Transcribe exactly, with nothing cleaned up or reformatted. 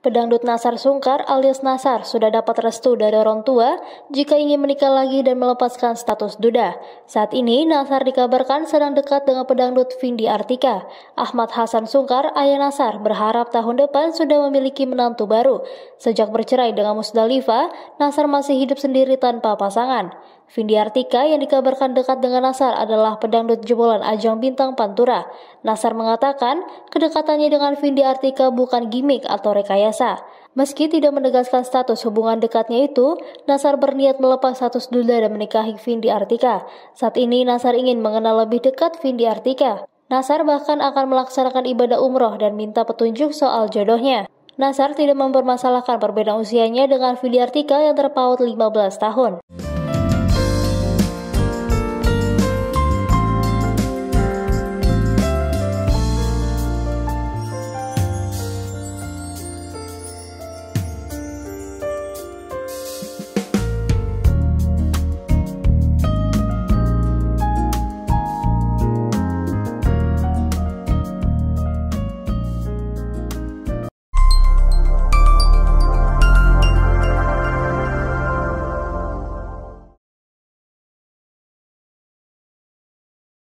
Pedangdut Nassar Sungkar alias Nassar sudah dapat restu dari orang tua jika ingin menikah lagi dan melepaskan status duda. Saat ini Nassar dikabarkan sedang dekat dengan pedangdut Vindi Artika. Ahmad Hasan Sungkar, ayah Nassar, berharap tahun depan sudah memiliki menantu baru. Sejak bercerai dengan Musdalifah, Nassar masih hidup sendiri tanpa pasangan. Vindi Artika yang dikabarkan dekat dengan Nassar adalah pedangdut jebolan ajang bintang Pantura. Nassar mengatakan kedekatannya dengan Vindi Artika bukan gimmick atau rekayasa. Meski tidak menegaskan status hubungan dekatnya itu, Nassar berniat melepas status duda dan menikahi Vindi Artika. Saat ini Nassar ingin mengenal lebih dekat Vindi Artika. Nassar bahkan akan melaksanakan ibadah umroh dan minta petunjuk soal jodohnya. Nassar tidak mempermasalahkan perbedaan usianya dengan Vindi Artika yang terpaut lima belas tahun.